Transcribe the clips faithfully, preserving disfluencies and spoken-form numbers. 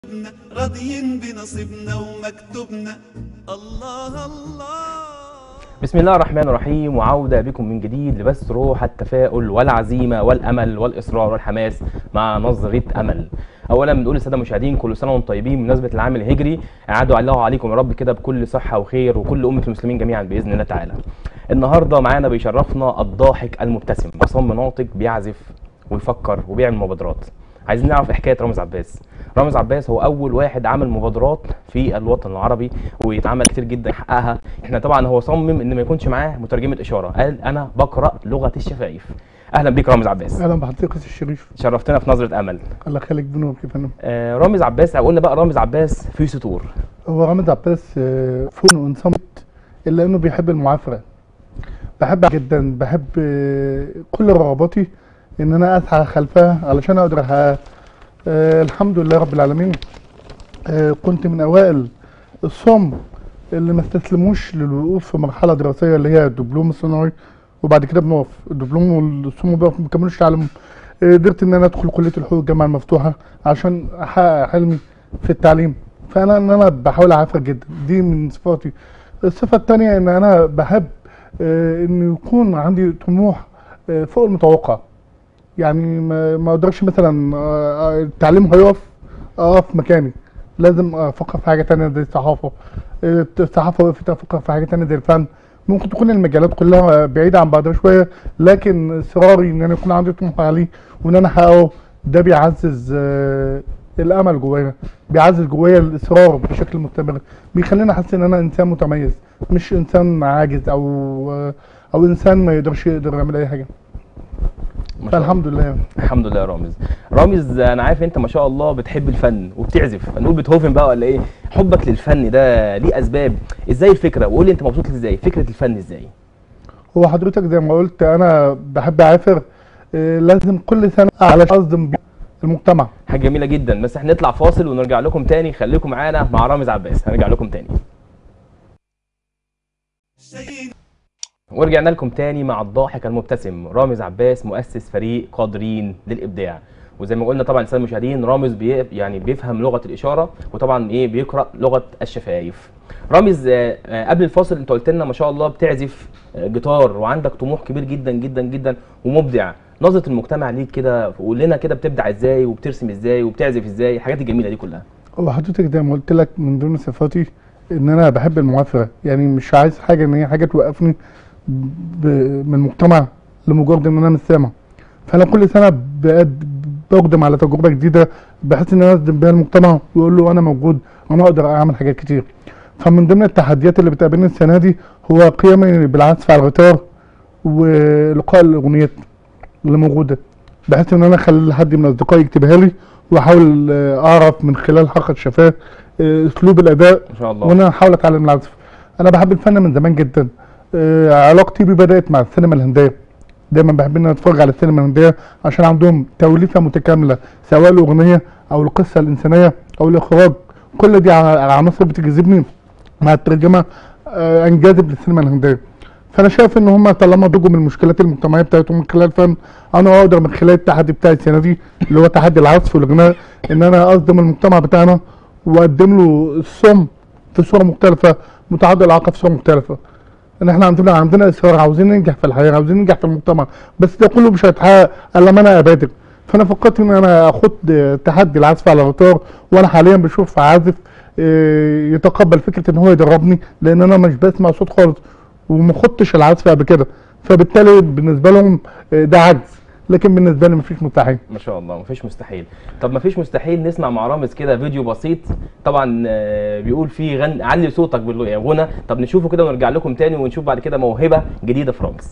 راضيين بنصيبنا ومكتوبنا. الله الله. بسم الله الرحمن الرحيم، وعودة بكم من جديد لبث روح التفاؤل والعزيمة والأمل والإصرار والحماس مع نظرة أمل. أولا بنقول للسادة المشاهدين كل سنة وانتم طيبين بمناسبة العام الهجري، أعادوا الله عليكم يا رب كده بكل صحة وخير وكل أمة المسلمين جميعا بإذن الله تعالى. النهارده معانا بيشرفنا الضاحك المبتسم، عصام ناطق بيعزف ويفكر وبيعمل مبادرات. عايزين نعرف حكايه رامز عباس. رامز عباس هو اول واحد عمل مبادرات في الوطن العربي ويتعمل كتير جدا يحققها. احنا طبعا هو صمم ان ما يكونش معاه مترجمه اشاره، قال انا بقرا لغه الشفايف. اهلا بيك رامز عباس. اهلا بحضرتك الشريف. شرفتنا في نظره امل. الله يخليك بنور يا فندم. آه رامز عباس، قلنا بقى رامز عباس في سطور. هو رامز عباس آه فون وانصمت الا انه بيحب المعافره. بحب جدا، بحب آه كل رغباتي ان انا اسعى خلفها علشان اقدر احققها. آه الحمد لله رب العالمين. آه كنت من اوائل الصم اللي ما استسلموش للوقوف في مرحله دراسيه اللي هي الدبلوم الصناعي، وبعد كده بنقف الدبلوم والصم بيقف ما بيكملوش تعليمهم. آه قدرت ان انا ادخل كليه الحقوق الجامعه المفتوحه عشان احقق حلمي في التعليم. فانا ان انا بحاول اعافر جدا، دي من صفاتي. الصفه الثانيه ان انا بحب آه ان يكون عندي طموح آه فوق المتوقع. يعني ما اقدرش مثلا التعليم هيقف اقف مكاني، لازم افكر في حاجه ثانيه زي الصحافه. الصحافه وقفت، افكر في حاجه ثانيه زي الفن. ممكن تكون المجالات كلها بعيده عن بعضها شويه، لكن اصراري ان انا يكون عندي طموح عالي وان انا احققه ده بيعزز الامل جوايا، بيعزز جوايا الاصرار بشكل مستمر، بيخليني احس ان انا انسان متميز، مش انسان عاجز او او انسان ما يقدرش يقدر يعمل اي حاجه. فالحمد لله. الحمد لله يا رامز. رامز انا عارف انت ما شاء الله بتحب الفن وبتعزف، نقول بيتهوفن بقى ولا ايه؟ حبك للفن ده ليه اسباب؟ ازاي الفكره؟ وقول لي انت مبسوط ازاي؟ فكره الفن ازاي؟ هو حضرتك زي ما قلت انا بحب اعافر، إيه لازم كل سنه على اصدم المجتمع. حاجه جميله جدا، بس احنا نطلع فاصل ونرجع لكم تاني، خليكم معانا مع رامز عباس، هنرجع لكم تاني. ورجعنا لكم تاني مع الضاحك المبتسم رامز عباس، مؤسس فريق قادرين للابداع. وزي ما قلنا طبعا الساده المشاهدين رامز بي يعني بيفهم لغه الاشاره، وطبعا ايه بيقرا لغه الشفايف. رامز آه آه قبل الفاصل انت قلت لنا ما شاء الله بتعزف آه جيتار وعندك طموح كبير جدا جدا جدا ومبدع. نظره المجتمع ليك كده، قول لنا كده بتبدع ازاي وبترسم ازاي وبتعزف ازاي، الحاجات الجميله دي كلها. هو حضرتك زي ما قلت لك من ضمن صفاتي ان انا بحب المعافره، يعني مش عايز حاجه ان هي حاجه توقفني من المجتمع لمجرد ان انا مش سامع. فانا كل سنه بقدم على تجربه جديده بحيث ان انا اصدم بيها المجتمع واقول له انا موجود، انا اقدر اعمل حاجات كتير. فمن ضمن التحديات اللي بتقابلني السنه دي هو قيامي بالعزف على الغيتار ولقاء الاغنيات اللي موجوده، بحيث ان انا اخلي حد من اصدقائي يكتبها لي واحاول اعرف من خلال حركه الشفاه اسلوب الاداء ما شاء الله، وانا احاول اتعلم العزف. انا بحب الفن من زمان جدا. آه علاقتي بيه بدات مع السينما الهنديه، دايما بحب ان انا اتفرج على السينما الهنديه عشان عندهم توليفه متكامله سواء الاغنيه او القصه الانسانيه او الاخراج، كل دي عناصر بتجذبني مع الترجمه. آه انجذب للسينما الهنديه. فانا شايف ان هم طالما بيجوا من المشكلات المجتمعيه بتاعتهم من خلال الفن، انا اقدر من خلال التحدي بتاعي السنه دي اللي هو تحدي العزف والغناء ان انا اصدم المجتمع بتاعنا واقدم له الصم في صوره مختلفه، متعدد الاعاقه في صوره مختلفه. ان احنا عندنا عندنا اصرار، عاوزين ننجح في الحياه، عاوزين ننجح في المجتمع، بس ده كله مش هيتحقق الا لما انا ابادر. فانا فكرت ان انا اخد تحدي العزف على الغيتار، وانا حاليا بشوف عازف يتقبل فكره ان هو يدربني، لان انا مش بسمع صوت خالص وما خدتش العزف قبل كده، فبالتالي بالنسبه لهم ده عجز، لكن بالنسبه لي مفيش مستحيل. ما شاء الله مفيش مستحيل. طب مفيش مستحيل نسمع مع رامز كده فيديو بسيط، طبعا بيقول فيه غن علي صوتك بالغنى، طب نشوفه كده ونرجع لكم تاني ونشوف بعد كده موهبه جديده في رامز.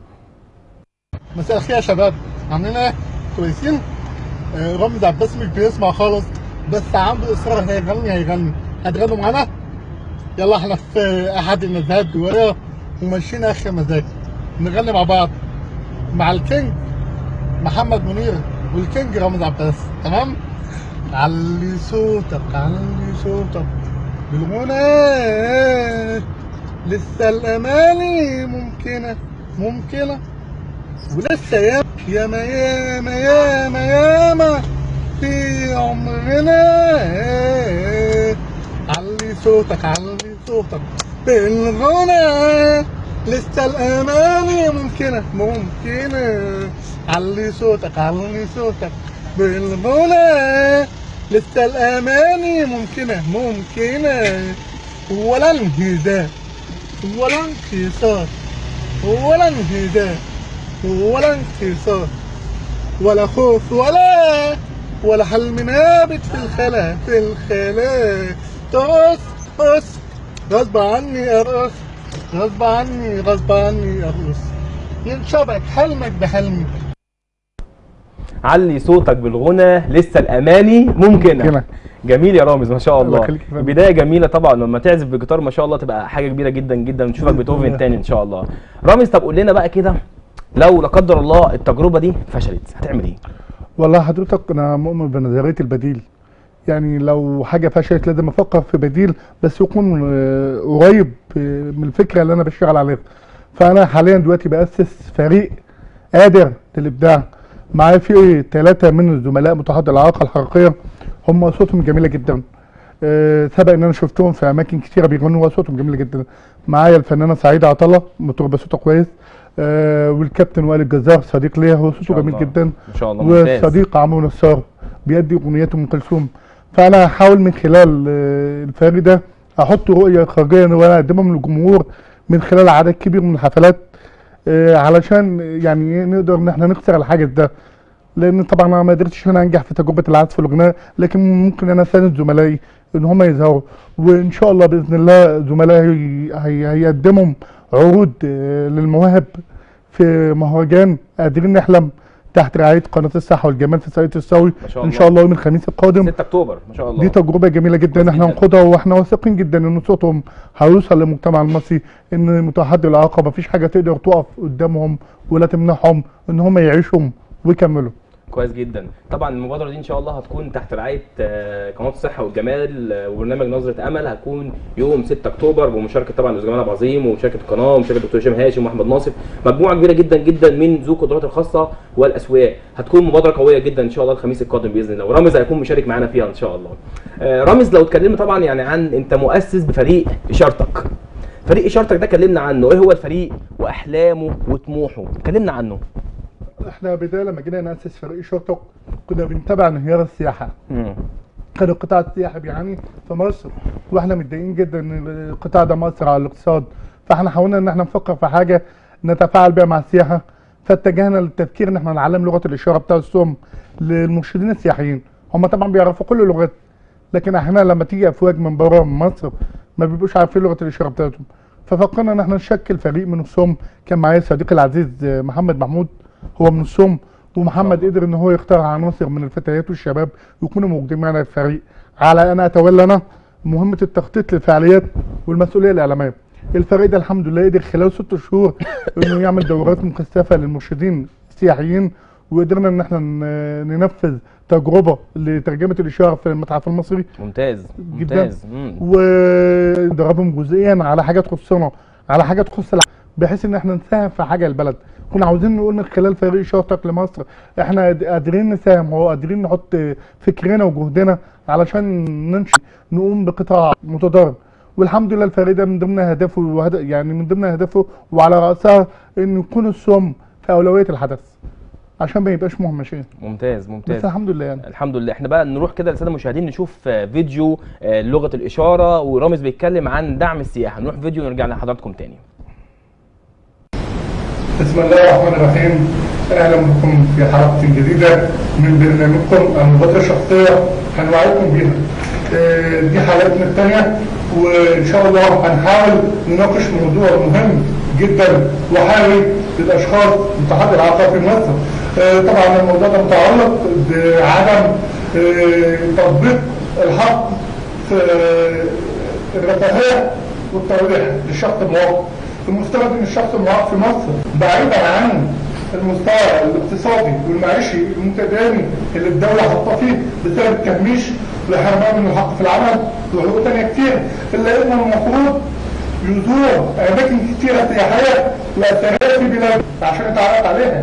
مساء الخير يا شباب، عاملين ايه؟ كويسين؟ آه رامز عباس مش بيسمع خالص، بس عنده اصرار هيغني هيغني. هتغنوا معانا؟ يلا احنا في احد النزهات جوايا وماشيين اخر مزاج، نغني مع بعض مع الكينج محمد منير والكينج رامز عباس، تمام؟ علي صوتك علي صوتك بالغنى، لسه الاماني ممكنه ممكنه ولسه ياما ياما ياما ياما ياما في عمرنا صوتك علي صوتك بالغنى، لسه الأماني ممكنة ممكنة. علي صوتك علي صوتك بالغنى، لسه الأماني ممكنة ممكنة. ولا انهزام ولا انكسار ولا انهزام ولا انكسار، ولا خوف ولا ولا حلم نابت في الخلا في الخلا. تقص قص غصب عني ارقص، غصب عني غصب عني ارقص، ينشبك حلمك بحلمي. علي صوتك بالغنى، لسه الاماني ممكنه. ممكنة. جميل يا رامز، ما شاء الله الله. يخليك يا فندم. بدايه جميله طبعا، لما تعزف بالجيتار ما شاء الله تبقى حاجه كبيره جدا جدا، ونشوفك بإذن بيتهوفن الله. تاني ان شاء الله. رامز طب قول لنا بقى كده، لو لا قدر الله التجربه دي فشلت هتعمل ايه؟ والله حضرتك انا مؤمن بنظريه البديل. يعني لو حاجه فشلت لازم افكر في بديل، بس يكون آه، قريب آه، من الفكره اللي انا بشتغل عليها. فانا حاليا دلوقتي باسس فريق قادر للابداع. معايا في ثلاثه من الزملاء متحدي الاعاقه الحركيه، هم صوتهم جميله جدا. آه، سبق ان انا شفتهم في اماكن كتيره بيغنوا وصوتهم جميل جدا. معايا الفنانه سعيده عطله مطربه صوتها كويس، آه، والكابتن وائل الجزار صديق ليا هو صوته جميل جدا. ما شاء الله ممتاز. والصديق عمرو نصار بيدي اغنيات ام كلثوم. فانا هحاول من خلال آه، الفريق ده احط رؤيه خارجيه وانا اقدمها للجمهور من خلال عدد كبير من الحفلات، آه، علشان يعني نقدر ان احنا نكسر الحاجز ده. لان طبعا انا ما قدرتش انا انجح في تجربه العزف والغناء، لكن ممكن انا اساند زملائي ان هم يظهروا. وان شاء الله باذن الله زملائي هي- هيقدموا عروض آه، للمواهب في مهرجان قادرين نحلم تحت رعايه قناه الصحه والجمال في ساقية الصاوي ما شاء ان الله. شاء الله يوم الخميس القادم. ستة اكتوبر ما شاء الله. دي تجربه جميله جدا كويس احنا جداً. هناخدها، واحنا واثقين جدا ان صوتهم هيوصل للمجتمع المصري، ان متحدي الاعاقه مفيش حاجه تقدر تقف قدامهم ولا تمنعهم ان هم يعيشوا ويكملوا. كويس جدا. طبعا المبادره دي ان شاء الله هتكون تحت رعايه آه، قناه الصحه والجمال، آه، وبرنامج نظره امل. هتكون يوم ستة اكتوبر بمشاركه طبعا الاستاذ جمال عبد العظيم، ومشاركه القناه، ومشاركه الدكتور هشام هاشم واحمد ناصف، مجموعه كبيره جدا جدا من ذو القدرات الخاصه والاسوياء. هتكون مبادره قويه جدا ان شاء الله الخميس القادم باذن الله، ورامز هيكون مشارك معانا فيها ان شاء الله. آه، رامز لو اتكلمنا طبعا يعني عن انت مؤسس بفريق اشارتك. فريق اشارتك ده كلمنا عنه، ايه هو الفريق واحلامه وطموحه؟ كلمنا عنه. احنا بدايه لما جينا ناسس فريق شرطه كنا بنتابع انهيار السياحه. امم كان القطاع السياحي بيعاني في مصر، واحنا متضايقين جدا ان القطاع ده مأثر على الاقتصاد. فاحنا حاولنا ان احنا نفكر في حاجه نتفاعل بيها مع السياحه، فاتجهنا للتفكير ان احنا نعلم لغه الاشاره بتاع الصم للمرشدين السياحيين. هم طبعا بيعرفوا كل اللغات، لكن احنا لما تيجي افواج من بره مصر ما بيبقوش عارفين لغه الاشاره بتاعتهم. ففكرنا ان احنا نشكل فريق من الصم. كان معايا صديقي العزيز محمد محمود هو من الصم، ومحمد قدر ان هو يختار عناصر من الفتيات والشباب يكونوا موجودين معنا في الفريق، على انا اتولى انا مهمه التخطيط للفعاليات والمسؤوليه الاعلاميه. الفريق ده الحمد لله قدر خلال ست شهور انه يعمل دورات مكثفه للمرشدين السياحيين، وقدرنا ان احنا ن- ننفذ تجربه لترجمه الاشاره في المتحف المصري ممتاز جدا، ممتاز. مم. ودربهم جزئيا على حاجه تخصنا، على حاجه تخص الع- بحيث ان احنا نساهم في حاجه البلد. كنا عاوزين نقول من خلال فريق شاطئ لمصر احنا قاد- قادرين نساهم وقادرين نحط فكرنا وجهدنا علشان ننشئ نقوم بقطاع متضرر. والحمد لله الفريق ده من ضمن اهدافه وهد... يعني من ضمن اهدافه وعلى راسها ان يكون السم في اولويه الحدث عشان ما يبقاش مهمشين. ممتاز ممتاز. بس الحمد لله يعني. الحمد لله. احنا بقى نروح كده للساده المشاهدين نشوف آه، فيديو آه، لغه الاشاره، ورامز بيتكلم عن دعم السياحه. نروح فيديو ونرجع لحضراتكم تاني. بسم الله الرحمن الرحيم. اهلا بكم في حلقه جديده من برنامجكم المبادره الشخصيه هنوعدكم بيها. آه، دي حلقتنا الثانيه، وان شاء الله هنحاول نناقش موضوع مهم جدا وحيوي للاشخاص متحدي الاعاقه في مصر. آه، طبعا الموضوع ده متعلق بعدم آه، تطبيق الحق في آه، الرفاهيه والترويح للشخص المواطن. المفترض ان الشخص المعاق في مصر بعيدا عن المستوى الاقتصادي والمعيشي المتداني اللي الدوله حاطه فيه بسبب التهميش لحرمان من الحق في العمل وحقوق تانيه كتير، الا انه المفروض يزور اماكن كتيره سياحيه واثريه في بلاد عشان يتعرف عليها.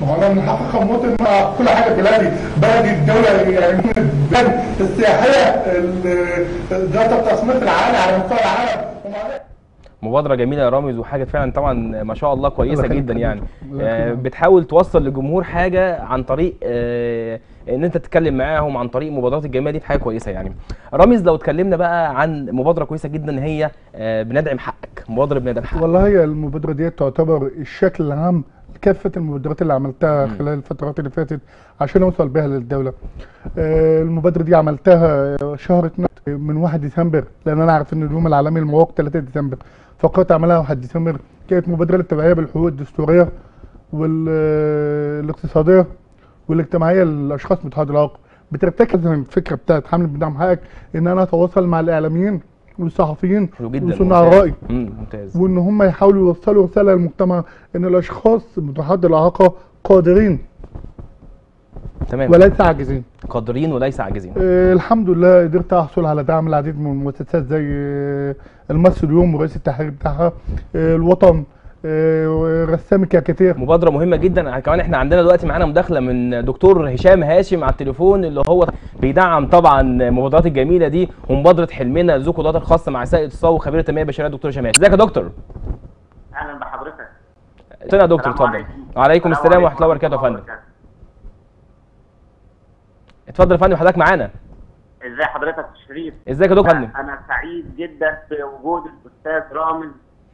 ما هو انا من حقي كمواطن مع كل حاجه بلادي، بلدي الدوله يعني من البلاد السياحيه ذات التصنيف العالي على مستوى العالم. مبادرة جميلة يا رامز، وحاجة فعلا طبعا ما شاء الله كويسة الله جدا يخليك. يعني. الله آه، يخليك. بتحاول توصل للجمهور حاجة عن طريق آه، ان انت تتكلم معاهم عن طريق مبادرات الجمعية دي، حاجة كويسة يعني. رامز لو اتكلمنا بقى عن مبادرة كويسة جدا هي آه، بندعم حقك، مبادرة بندعم حقك. والله هي المبادره دي تعتبر الشكل العام كافه المبادرات اللي عملتها خلال الفترات اللي فاتت عشان اوصل بها للدوله. آه، المبادره دي عملتها شهر اتنين من واحد ديسمبر، لان انا عارف ان اليوم العالمي للمواقف ثلاثة ديسمبر، فقررت اعملها واحد ديسمبر. كانت مبادره للتوعيه بالحقوق الدستوريه والاقتصاديه والاجتماعيه للاشخاص متحد الاعاقه. بترتكز الفكره بتاعت حمله بدعم حقك ان انا اتواصل مع الاعلاميين والصحفيين حلو جدا، وصناع ممتاز. الراي، مم، ممتاز. وان هم يحاولوا يوصلوا رساله للمجتمع ان الاشخاص متحد الاعاقه قادرين تمام. وليس عاجزين. قادرين وليس عاجزين. آه الحمد لله قدرت احصل على دعم العديد من المؤسسات زي آه المصري اليوم ورئيس التحرير بتاعها، آه الوطن، آه رسام الكاريكاتير. مبادرة مهمة جدا. كمان احنا عندنا دلوقتي معانا مداخلة من دكتور هشام هاشم على التليفون، اللي هو بيدعم طبعا المبادرات الجميلة دي ومبادرة حلمنا ذو قدرات الخاصة مع سائد الصاوي خبير التنمية البشرية دكتور هشام هاشم. ازيك يا دكتور؟ اهلا بحضرتك. اتفضل يا دكتور، السلام اتفضل. عليكم. وعليكم السلام ورحمة الله وبركاته يا فندم. اتفضل يا فندم، حضرتك معانا. ازي حضرتك يا شريف؟ ازيك يا دكتور يا فندم؟ انا سعيد جدا بوجود الاستاذ رامز،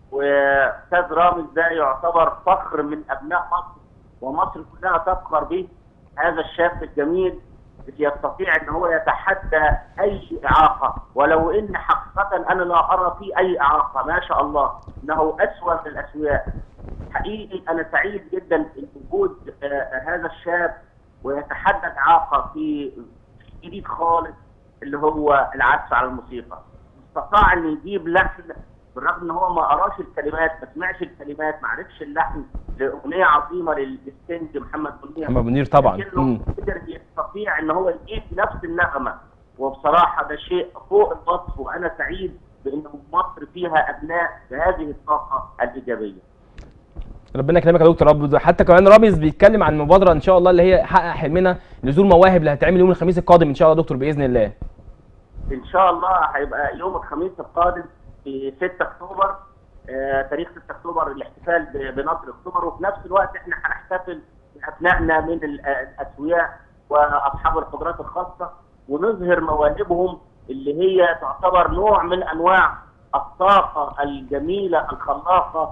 واستاذ رامز ده يعتبر فخر من ابناء مصر، ومصر كلها تفخر به. هذا الشاب الجميل يستطيع ان هو يتحدى اي اعاقه، ولو ان حقيقه انا لا ارى فيه اي اعاقه، ما شاء الله انه اسوأ من الاسوياء. حقيقي انا سعيد جدا بوجود آه هذا الشاب ويتحدى الاعاقه في جديد خالص اللي هو العزف على الموسيقى. استطاع ان يجيب لحن بالرغم ان هو ما قراش الكلمات، ما سمعش الكلمات، ما عرفش اللحن لاغنيه عظيمه للسنج محمد منير. محمد منير طبعا. لكنه قدر يستطيع ان هو يجيب نفس النغمه، وبصراحه ده شيء فوق الوصف، وانا سعيد بان مصر فيها ابناء بهذه الطاقه الايجابيه. ربنا يكرمك يا دكتور رب. حتى كمان رامز بيتكلم عن مبادره ان شاء الله اللي هي حقق حلمنا نزول مواهب اللي هتعمل يوم الخميس القادم ان شاء الله دكتور باذن الله. ان شاء الله هيبقى يوم الخميس القادم في ستة اكتوبر، آه تاريخ ستة اكتوبر الاحتفال بنصر اكتوبر، وفي نفس الوقت احنا هنحتفل بابنائنا من الاسوياء واصحاب القدرات الخاصه، ونظهر مواهبهم اللي هي تعتبر نوع من انواع الطاقه الجميله الخلاقه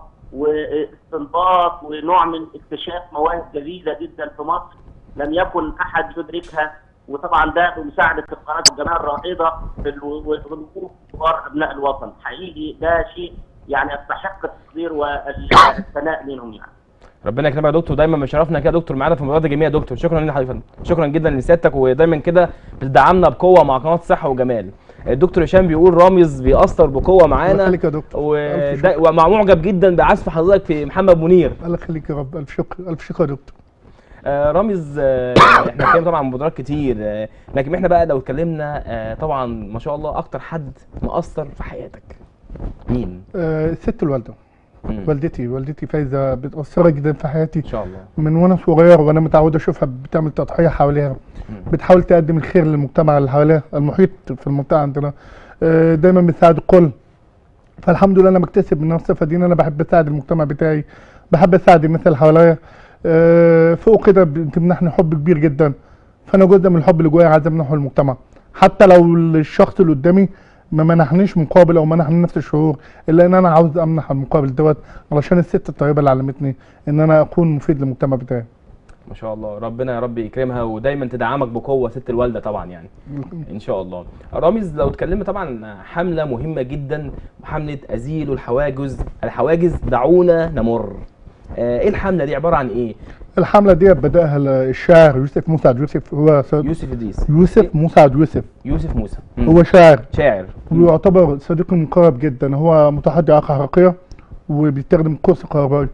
واستنباط ونوع من اكتشاف مواهب جديده جدا في مصر لم يكن احد يدركها. وطبعا ده بمساعده القناه الجماعيه الرائده في الوقوف كبار ابناء الوطن. حقيقي ده شيء يعني يستحق التقدير والثناء منهم يعني. ربنا يكرمك يا دكتور، دايما بشرفنا كده دكتور معانا في المبادرات الجميله يا دكتور. شكرا لحضرتك، شكرا جدا لسيادتك، ودايما كده بتدعمنا بقوه مع قناه صحه وجمال. الدكتور هشام بيقول رامز بيأثر بقوه معانا. الله يخليك يا دكتور. وده ومع معجب جدا بعزف حضرتك في محمد منير. الله يخليك يا رب، الف شكر الف شكر يا دكتور. آه رامز، آه احنا اتكلمنا طبعا عن مبادرات كتير، آه لكن احنا بقى لو اتكلمنا آه طبعا ما شاء الله اكتر حد مؤثر في حياتك مين؟ آه الست الوالده. مم. والدتي والدتي فايزه بتأثر جدا في حياتي ان شاء الله. من وانا صغير وانا متعود اشوفها بتعمل تضحيه حواليها، بتحاول تقدم الخير للمجتمع اللي حواليها، المحيط في المنطقه عندنا. آه دايما بتساعد الكل، فالحمد لله انا بكتسب من الصفه دي ان انا بحب اساعد المجتمع بتاعي، بحب اساعد الناس اللي حواليا. آه فوق كده بتمنحني حب كبير جدا، فانا جزء من الحب اللي جوايا عايز امنحه للمجتمع، حتى لو الشخص اللي قدامي ما منحنيش مقابل او منحني نفس الشعور، الا ان انا عاوز امنح المقابل دوت علشان الست الطيبه اللي علمتني ان انا اكون مفيد للمجتمع بتاعي. ما شاء الله، ربنا يا رب يكرمها ودايما تدعمك بقوه ست الوالده طبعا يعني ان شاء الله. رامز لو اتكلمنا طبعا حمله مهمه جدا، حمله ازيلوا الحواجز الحواجز دعونا نمر. آه ايه الحمله دي عباره عن ايه؟ الحمله دي بداها الشاعر يوسف مسعد يوسف، هو يوسف ادريس. يوسف مسعد يوسف يوسف موسى. هو شاعر شاعر ويعتبر صديقي المقرب جدا، هو متحدي اعاقه حركيه وبيستخدم كرسي كهربائي.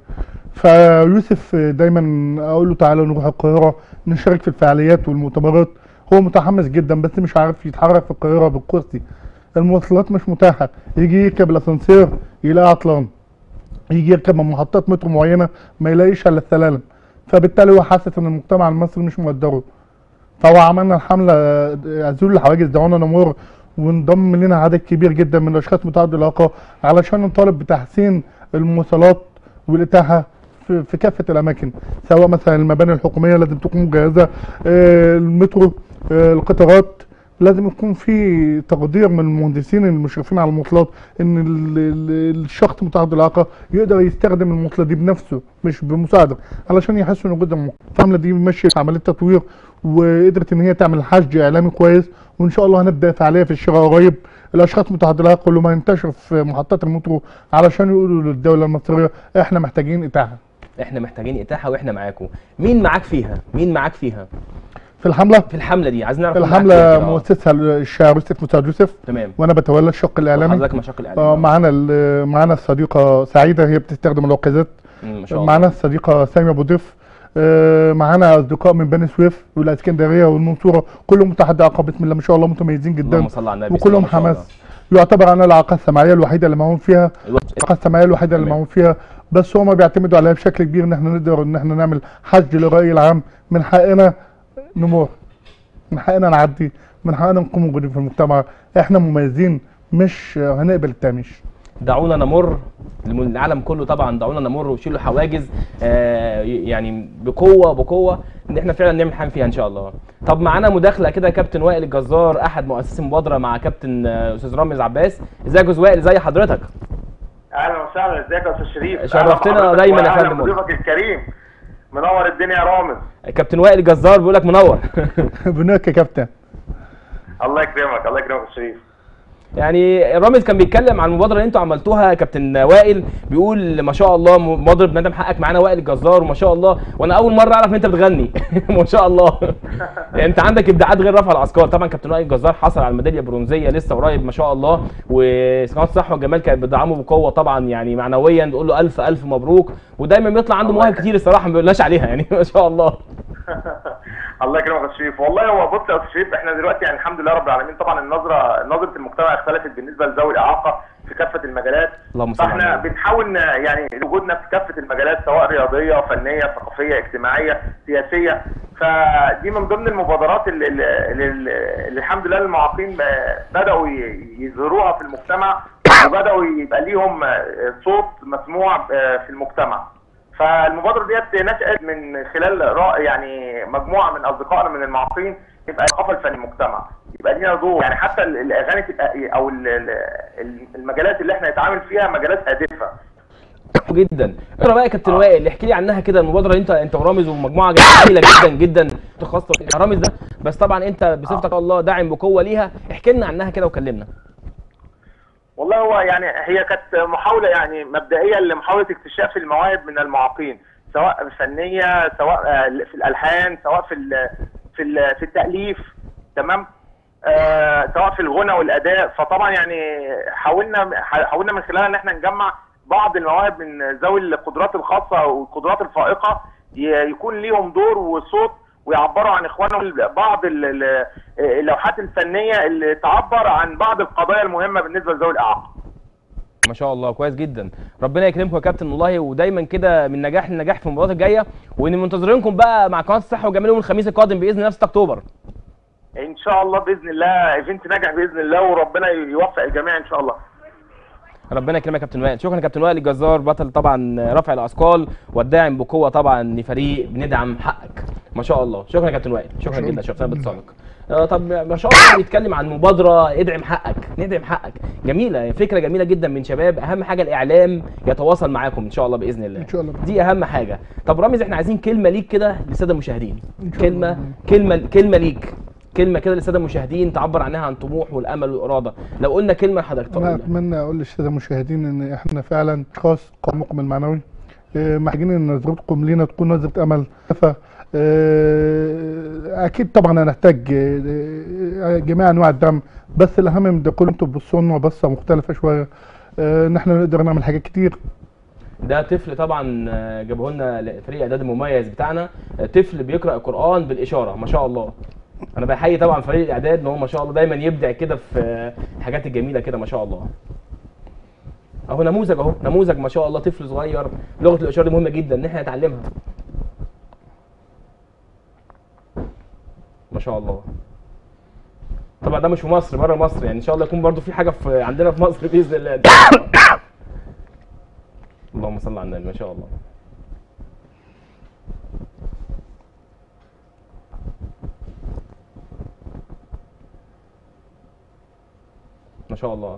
فيوسف دايما اقول له تعالى نروح القاهره نشارك في الفعاليات والمؤتمرات، هو متحمس جدا بس مش عارف يتحرك في القاهره بالكرسي، المواصلات مش متاحه، يجي يركب الاسانسير يلاقي عطلان، يجي يركب من محطات مترو معينه ما يلاقيش الا السلالم، فبالتالي هو حاسس ان المجتمع المصري مش مقدره. فهو عملنا الحمله عزول الحواجز دعونا نمر، وانضم لنا عدد كبير جدا من الاشخاص متعدد الاعاقه علشان نطالب بتحسين المواصلات والاتاحه في في كافه الاماكن، سواء مثلا المباني الحكوميه لازم تكون مجهزه، آه، المترو، آه، القطارات، لازم يكون في تقدير من المهندسين المشرفين على المواصلات ان ال- ال- الشخص متعدد الاعاقه يقدر يستخدم المواصله دي بنفسه مش بمساعده، علشان يحسوا ان جزء من العمله دي ماشيه في عمليه تطوير، وقدرت ان هي تعمل حشد اعلامي كويس، وان شاء الله هنبدا فعاليه في الشراء قريب. الاشخاص متعدد الاعاقه كل ما ينتشر في محطات المترو علشان يقولوا للدوله المصريه احنا محتاجين اتاحه. احنا محتاجين اتاحه واحنا معاكم. مين معاك فيها؟ مين معاك فيها في الحمله في الحمله دي؟ عايزين نعرف في مين معاك الحمله فيها كده. آه. مؤسسها الشاعر يوسف مساعد يوسف، تمام. وانا بتولى الشق الاعلامي. حضرتك مشاق آه، الاعلام. معانا ال- معانا الصديقه سعيده هي بتستخدم العكازات. مم، ما شاء الله. معانا الصديقه ساميه ابو ضيف. آه، معانا اصدقاء من بني سويف والاسكندريه والمنصوره، كلهم متحدي اعاقه بسم الله ما شاء الله متميزين جدا، اللهم صل على النبي. وكلهم ما شاء الله. حماس. يعتبر انا الاعاقه السمعيه الوحيده اللي معاهم فيها، الاعاقه السمعيه الوحيده اللي تمام. معاهم فيها، بس هما بيعتمدوا عليها بشكل كبير ان احنا نقدر ان احنا نعمل حشد للراي العام. من حقنا نمر، من حقنا نعدي، من حقنا نكون موجودين في المجتمع، احنا مميزين مش هنقبل التهميش. دعونا نمر العالم كله طبعا، دعونا نمر وشيلوا حواجز، آه يعني بقوه بقوه ان احنا فعلا نعمل حاجه فيها ان شاء الله. طب معانا مداخله كده كابتن وائل الجزار احد مؤسسي المبادره مع كابتن آه، استاذ رامز عباس. ازيك يا استاذ وائل؟ ازي حضرتك؟ اهلا وسهلا، ازيك يا استاذ شريف؟ شرفتنا أهلا بحضرتك دايما يا وأهلا فندم. بضيفك الكريم، منور الدنيا يا رامز. كابتن وائل الجزار بيقول لك منور. بنوك يا كابتن. الله يكرمك، الله يكرمك يا شريف. يعني رامز كان بيتكلم عن المبادره اللي انتوا عملتوها يا كابتن وائل، بيقول ما شاء الله مبادره بندم حقك معانا وائل الجزار وما شاء الله، وانا اول مره اعرف ان انت بتغني. ما شاء الله. يعني انت عندك ابداعات غير رفع الاثقال. طبعا كابتن وائل الجزار حصل على الميداليه برونزيه لسه قريب ما شاء الله، وقناه الصحه والجمال كانت بتدعمه بقوه طبعا، يعني معنويا بتقول له الف الف مبروك، ودايما بيطلع عنده مواهب كتير الصراحه ما بيقولناش عليها يعني. ما شاء الله. الله يكرمك يا شريف. والله هو بص يا استاذ شريف، احنا دلوقتي يعني الحمد لله رب العالمين، طبعا النظره نظره المجتمع اختلفت بالنسبه لذوي الاعاقه في كافه المجالات. اللهم صل على فاحنا النبي. بنحاول ن- يعني وجودنا في كافه المجالات، سواء رياضيه، فنيه، ثقافيه، اجتماعيه، سياسيه. فدي من ضمن المبادرات اللي, اللي, اللي, اللي الحمد لله المعاقين بداوا ي- يظهروها في المجتمع، وبداوا يبقى ليهم صوت مسموع في المجتمع. فالمبادره ديت نشأت من خلال رأ- يعني مجموعه من اصدقائنا من المعاقين، يبقى الثقافه الفنيه المجتمع، يبقى لينا دور، يعني حتى ال- الاغاني تبقى إيه، او ال- ال- المجالات اللي احنا نتعامل فيها مجالات هادفه. جدا. اقرا بقى يا كابتن وائل، احكي لي عنها كده المبادره اللي انت انت ورامز ومجموعه جميله جدا جدا خاصه رامز ده، بس طبعا انت بصفتك الله داعم بقوه ليها، احكي لنا عنها كده وكلمنا. والله هو يعني هي كانت محاوله يعني مبدئيه لمحاوله اكتشاف المواهب من المعاقين، سواء فنيه، سواء آه، في الالحان، سواء في ال في ال في التاليف، تمام، آه سواء في الغنى والاداء. فطبعا يعني حاولنا حاولنا من خلالها ان احنا نجمع بعض المواهب من ذوي القدرات الخاصه والقدرات الفائقه، ي- يكون ليهم دور وصوت، ويعبروا عن اخوانهم بعض ال- ال- اللوحات الفنيه اللي تعبر عن بعض القضايا المهمه بالنسبه لذوي الاعاقه. ما شاء الله كويس جدا. ربنا يكرمكم يا كابتن والله، ودايما كده من نجاح لنجاح في المباريات الجايه، وان منتظرينكم بقى مع قناه الصحه والجمال يوم الخميس القادم باذن الله ستة اكتوبر. ان شاء الله باذن الله ايفنت ناجح باذن الله، وربنا يوفق الجميع ان شاء الله. ربنا يكرمك يا كابتن وائل. شكرا يا كابتن وائل الجزار بطل طبعا رفع الاثقال والداعم بقوه طبعا لفريق بندعم حقك. ما شاء الله. شكرا يا كابتن وائل، شكرا جدا، شكرا بتصادق. آه طب ما شاء الله بيتكلم عن مبادره ادعم حقك، ندعم حقك، جميله، فكره جميله جدا من شباب. اهم حاجه الاعلام يتواصل معاكم ان شاء الله باذن الله، ان شاء الله دي اهم حاجه. طب رامز احنا عايزين كلمه ليك كده للساده المشاهدين، إن شاء كلمه الله. كلمه كلمه ليك، كلمه كده للساده المشاهدين تعبر عنها عن طموح والامل والاراده. لو قلنا كلمه لحضرتك انا تقولها. اتمنى اقول للساده المشاهدين ان احنا فعلا اشخاص قومكم المعنوي، آه، محتاجين ان نظرتكم لينا تكون نظره امل. ف آه، اكيد طبعا هنحتاج آه، جميع انواع الدعم، بس الاهم من ده كله انتوا تبصوا لنا بصه مختلفه شويه، آه، ان احنا نقدر نعمل حاجات كتير. ده طفل طبعا جابه لنا فريق الاعداد المميز بتاعنا، طفل بيقرا القران بالاشاره ما شاء الله. انا بحيي طبعا فريق الاعداد ان هو ما شاء الله دايما يبدع كده في الحاجات الجميله كده ما شاء الله. اهو نموذج، اهو نموذج ما شاء الله، طفل صغير. لغه الاشاره دي مهمه جدا ان احنا نتعلمها. شاء الله. طبعا ده مش في مصر، بره مصر يعني، ان شاء الله يكون برضو في حاجه في عندنا في مصر باذن الله. اللهم صل على النبي، ما شاء الله. ما شاء الله.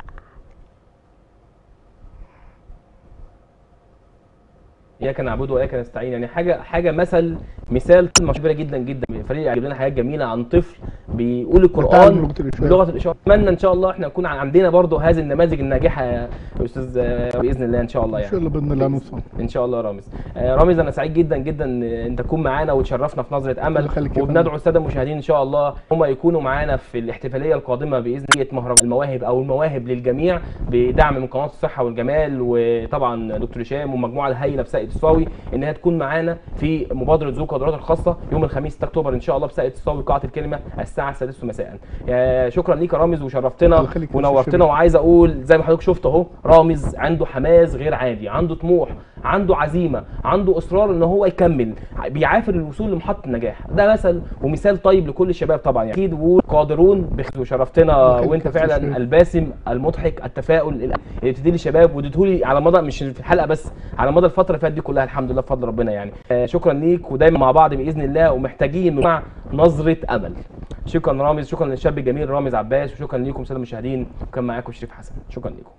اياك نعبد واياك نستعين، يعني حاجه حاجه مثل مثال كبيره جدا جدا. فريق يجيب لنا حاجات جميله عن طفل بيقول القران بلغه الاشاره. اتمنى ان شاء الله احنا نكون عندنا برضو هذه النماذج الناجحه يا استاذ باذن الله ان شاء الله يعني. ان شاء الله باذن الله نوصل. ان شاء الله يا رامز. آه رامز انا سعيد جدا جدا ان تكون معانا وتشرفنا في نظره امل، وبندعو الساده المشاهدين ان شاء الله هم يكونوا معانا في الاحتفاليه القادمه باذن الله مهرجان المواهب او المواهب للجميع بدعم من قناه الصحه والجمال، وطبعا دكتور هشام والمجموعه الهائله في ساقية الصاوي انها تكون معانا في مبادره ذو القدرات الخاصه يوم الخميس ستة اكتوبر ان شاء الله في ساقية الصاوي قاعه الكلمه الساعه السادسة مساء. شكرا ليك يا رامز وشرفتنا ونورتنا. وعايز اقول زي ما حضرتك شفت اهو، رامز عنده حماس غير عادي، عنده طموح، عنده عزيمه، عنده اصرار ان هو يكمل، بيعافر الوصول لمحطه النجاح. ده مثل ومثال طيب لكل الشباب طبعا يعني اكيد وقادرون بخير. وشرفتنا وانت فعلا الباسم المضحك التفاؤل اللي بتدي للشباب واديتهولي على مدى مش في الحلقه بس، على مدى الفتره اللي فاتت دي كلها الحمد لله بفضل ربنا يعني. شكرا ليك ودايما مع بعض باذن الله، ومحتاجين مع نظره امل. شكرا رامز، شكرا للشاب الجميل رامز عباس، وشكرا ليكم ساده المشاهدين، وكان معاكم شريف حسن. شكرا ليكم.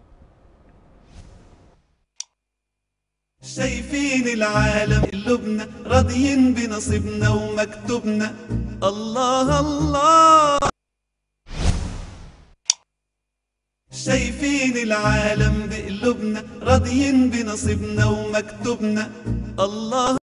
شايفين العالم قلوبنا راضيين بنصيبنا ومكتوبنا. الله الله. شايفين العالم بقلوبنا راضيين بنصيبنا ومكتوبنا. الله